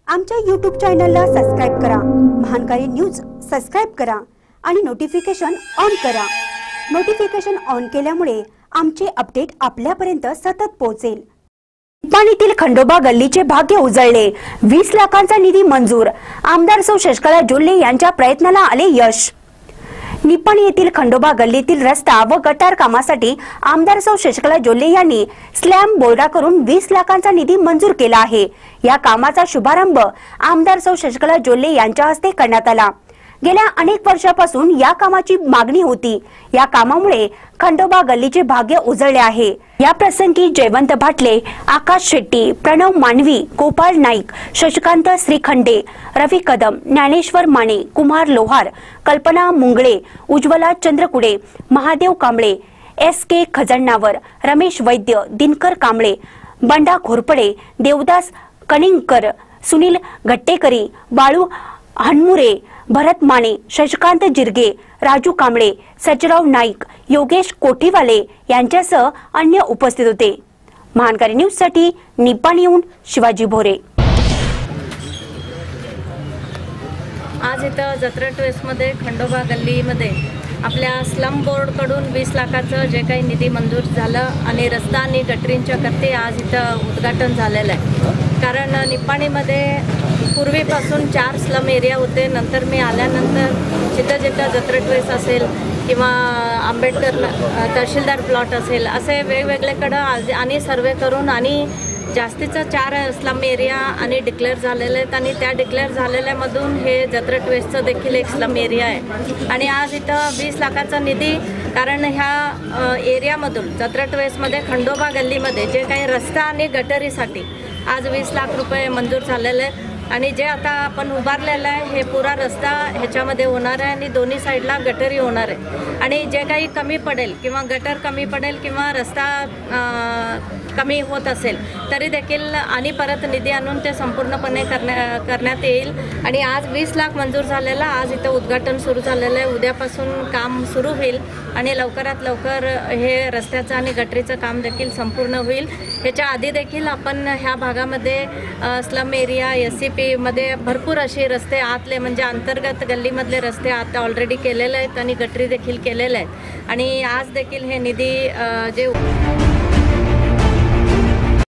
आमच्या YouTube चॅनलला subscribe करा, महानकारी न्यूज सबस्क्राइब करा आणि नोटिफिकेशन ऑन करा। नोटिफिकेशन ऑन केल्यामुळे आमचे अपडेट आपल्यापर्यंत सतत पोहोचेल। निपाणीतील खंडोबा गल्लीचे भाग्य उजळले, 20 लाखांचा निधी मंजूर। आमदार सौ शशिकला जोल्ले यांच्या प्रयत्नाला आले यश। निपाणी येथील खंडोबा गल्लीतील रस्ता व गटार कामासाठी आमदार सौ शशिकला जोल्ले यांनी स्लॅम बोर्डा करून 20 लाखांचा निधी मंजूर केला आहे। या कामाचा शुभारंभ आमदार सौ शशिकला जोल्ले यांच्या हस्ते करण्यात आला। गेल्या अनेक वर्षापासून या कामाची मागणी होती। या कामामुळे खंडोबा गल्लीचे भाग्य उजळले आहे। या प्रसंगी जयवंत भाटले, आकाश शेट्टी, प्रणव मानवी, गोपाळ नाईक, शशिकांत श्रीखंडे, रवी कदम, ज्ञानेश्वर माने, कुमार लोहार, कल्पना मुंगळे, उज्ज्वला चंद्रकुडे, महादेव कांबळे, SK खजण्णावर, रमेश वैद्य, दिनकर कांबळे, बंडा घोरपडे, देवदास कणिंगकर, सुनील घट्टेकरी, बाळू हनमुरे, भरत माने, शशिकांत जिरगे, राजू कांबळे, सजराव नाईक, योगेश कोठीवाले यांच्यासह अन्य उपस्थित होते। महानकारी न्यूज साठी निपाणीहून शिवाजी भोरे। आज इथं जत्रा ट्वेस्टमध्ये खंडोबा गल्लीमध्ये आपल्या स्लम बोर्डकडून 20 लाखाचं जे काही निधी मंजूर झालं आणि रस्ता आणि गटरींच्या करते आज इथं उद्घाटन झालेलं आहे। कारण निपाणीमध्ये पूर्वीपासून 4 स्लम एरिया होते। नंतर मी आल्यानंतर जिथं जत्रा ट्वेस्ट असेल किंवा आंबेडकर तहसीलदार प्लॉट असेल असे वेगवेगळेकडं आणि सर्वे करून आणि जास्तीचं 4 स्लम एरिया आणि डिक्लेअर झालेले आहेत आणि त्या डिक्लेअर झालेल्यामधून हे जत्रा ट्वेस्टचं देखील एक स्लम एरिया आहे। आणि आज इथं 20 लाखाचा निधी, कारण ह्या एरियामधून जत्रा ट्वेस्टमध्ये खंडोबा गल्लीमध्ये जे काही रस्ता आणि गटरीसाठी आज 20 लाख रुपये मंजूर झालेले आहेत। आणि जे आता आपण उभारलेलं आहे हे पुरा रस्ता ह्याच्यामध्ये होणार आहे आणि दोन्ही साईडला गटरी होणार आहे। आणि जे काही कमी पडेल किंवा गटर कमी पडेल किंवा रस्ता कमी होत असेल तरी देखील आणि परत निधी आणून ते संपूर्णपणे करण्यात येईल। आणि आज 20 लाख मंजूर झालेला, आज इथं उद्घाटन सुरू झालेलं आहे। उद्यापासून काम सुरू होईल आणि लवकरात लवकर हे रस्त्याचं आणि गटरीचं काम देखील संपूर्ण होईल। ह्याच्या आधी देखील आपण ह्या भागामध्ये स्लम एरिया SCP मध्ये भरपूर असे रस्ते आतले म्हणजे अंतर्गत गल्लीमधले रस्ते आता ऑलरेडी केलेले आहेत आणि गटरी देखील केलेले आहेत। आणि आज देखील हे निधी जे